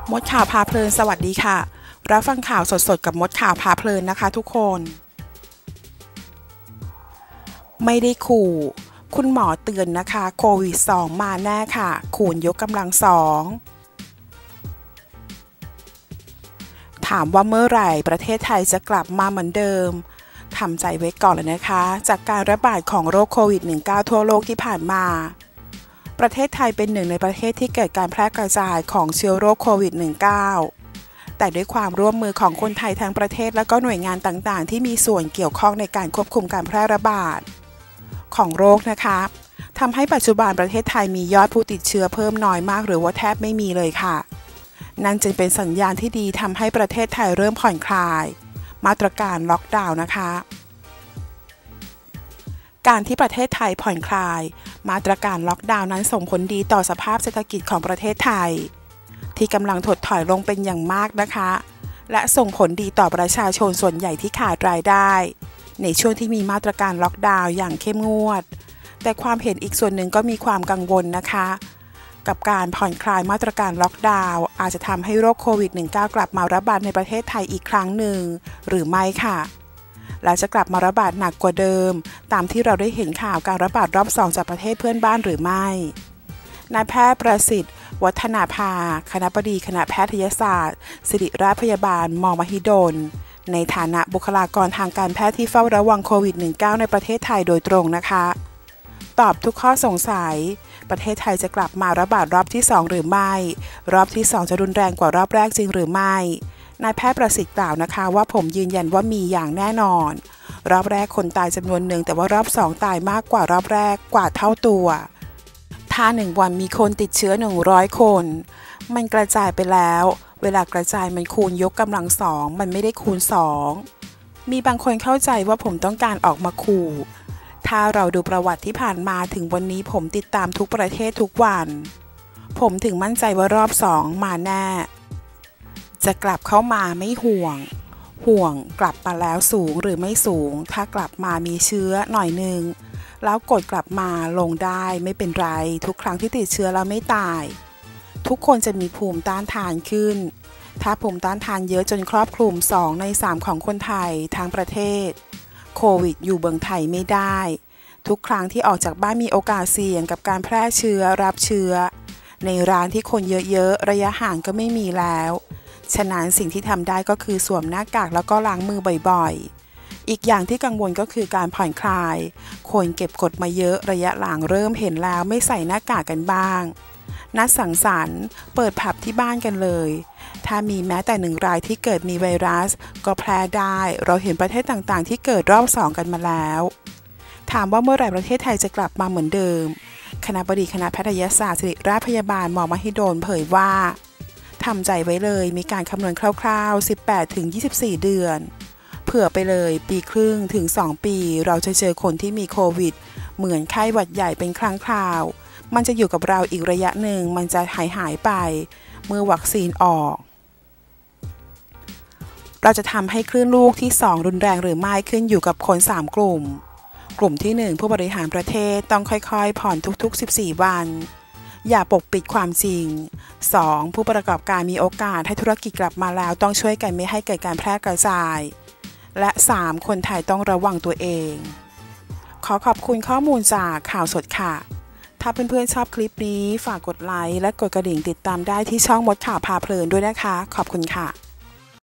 มดข่าวพาเพลินสวัสดีค่ะรับฟังข่าวสดๆกับมดข่าวพาเพลินนะคะทุกคนไม่ได้ขู่คุณหมอเตือนนะคะโควิด2มาแน่ค่ะคูณยกกำลัง2ถามว่าเมื่อไหร่ประเทศไทยจะกลับมาเหมือนเดิมทำใจไว้ก่อนเลยนะคะจากการระบาดของโรคโควิด -19 ทั่วโลกที่ผ่านมาประเทศไทยเป็นหนึ่งในประเทศที่เกิดการแพร่กระจายของเชื้อโรคโควิด -19 แต่ด้วยความร่วมมือของคนไทยทั้งประเทศและก็หน่วยงานต่างๆที่มีส่วนเกี่ยวข้องในการควบคุมการแพร่ระบาดของโรคนะคะทำให้ปัจจุบันประเทศไทยมียอดผู้ติดเชื้อเพิ่มน้อยมากหรือว่าแทบไม่มีเลยค่ะนั่นจึงเป็นสัญญาณที่ดีทำให้ประเทศไทยเริ่มผ่อนคลายมาตรการล็อกดาวน์นะคะการที่ประเทศไทยผ่อนคลายมาตรการล็อกดาวน์นั้นส่งผลดีต่อสภาพเศรษฐกิจของประเทศไทยที่กำลังถดถอยลงเป็นอย่างมากนะคะและส่งผลดีต่อประชาชนส่วนใหญ่ที่ขาดรายได้ในช่วงที่มีมาตรการล็อกดาวน์อย่างเข้มงวดแต่ความเห็นอีกส่วนหนึ่งก็มีความกังวลนะคะกับการผ่อนคลายมาตรการล็อกดาวน์อาจจะทำให้โรคโควิด -19 กลับมาระบาดในประเทศไทยอีกครั้งหนึ่งหรือไม่ค่ะและจะกลับมาระบาดหนักกว่าเดิมตามที่เราได้เห็นข่าวการระบาดรอบ2จากประเทศเพื่อนบ้านหรือไม่นายแพทย์ประสิทธิ์วัฒนาภาคณบดีคณะแพทยศาสตร์ศิริราชพยาบาลมมหิดลในฐานะบุคลากรทางการแพทย์ที่เฝ้าระวังโควิด -19 ในประเทศไทยโดยตรงนะคะตอบทุกข้อสงสัยประเทศไทยจะกลับมาระบาดรอบที่2หรือไม่รอบที่2จะรุนแรงกว่ารอบแรกจริงหรือไม่นายแพทย์ประสิทธิ์กล่าวนะคะว่าผมยืนยันว่ามีอย่างแน่นอนรอบแรกคนตายจำนวนหนึ่งแต่ว่ารอบ2ตายมากกว่ารอบแรกกว่าเท่าตัวถ้า1วันมีคนติดเชื้อ100คนมันกระจายไปแล้วเวลากระจายมันคูณยกกำลัง2มันไม่ได้คูณ2มีบางคนเข้าใจว่าผมต้องการออกมาขู่ถ้าเราดูประวัติที่ผ่านมาถึงวันนี้ผมติดตามทุกประเทศทุกวันผมถึงมั่นใจว่ารอบ2มาแน่จะกลับเข้ามาไม่ห่วงกลับมาแล้วสูงหรือไม่สูงถ้ากลับมามีเชื้อหน่อยนึงแล้วกดกลับมาลงได้ไม่เป็นไรทุกครั้งที่ติดเชื้อแล้วไม่ตายทุกคนจะมีภูมิต้านทานขึ้นถ้าภูมิต้านทานเยอะจนครอบคลุม2ใน3ของคนไทยทั้งประเทศโควิดอยู่เมืองไทยไม่ได้ทุกครั้งที่ออกจากบ้านมีโอกาสเสี่ยงกับการแพร่เชื้อรับเชื้อในร้านที่คนเยอะๆระยะห่างก็ไม่มีแล้วฉะนั้นสิ่งที่ทำได้ก็คือสวมหน้ากากแล้วก็ล้างมือบ่อยๆอีกอย่างที่กังวลก็คือการผ่อนคลายคนเก็บกดมาเยอะระยะหลังเริ่มเห็นแล้วไม่ใส่หน้ากากกันบ้างนัดสังสรรค์เปิดผับที่บ้านกันเลยถ้ามีแม้แต่1รายที่เกิดมีไวรัสก็แพร่ได้เราเห็นประเทศต่างๆที่เกิดรอบ2กันมาแล้วถามว่าเมื่อไหร่ประเทศไทยจะกลับมาเหมือนเดิมคณบดีคณะแพทยศาสตร์ศิริราชพยาบาลมมหิดลเผยว่าทำใจไว้เลยมีการคำนวณคร่าวๆ 18-24 เดือนเผื่อไปเลยปีครึ่งถึง2ปีเราจะเจอคนที่มีโควิดเหมือนไข้หวัดใหญ่เป็นครั้งคราวมันจะอยู่กับเราอีกระยะหนึ่งมันจะหายไปเมื่อวัคซีนออกเราจะทำให้คลื่นลูกที่2รุนแรงหรือไม่ขึ้นอยู่กับคน3กลุ่มที่1ผู้บริหารประเทศต้องค่อยๆผ่อนทุกๆ14วันอย่าปกปิดความจริง2ผู้ประกอบการมีโอกาสให้ธุรกิจกลับมาแล้วต้องช่วยกันไม่ให้เกิดการแพร่กระจายและ3คนไทยต้องระวังตัวเองขอบคุณข้อมูลจากข่าวสดค่ะถ้าเพื่อนๆชอบคลิปนี้ฝากกดไลค์และกดกระดิ่งติดตามได้ที่ช่องมดข่าวพาเพลินด้วยนะคะขอบคุณค่ะ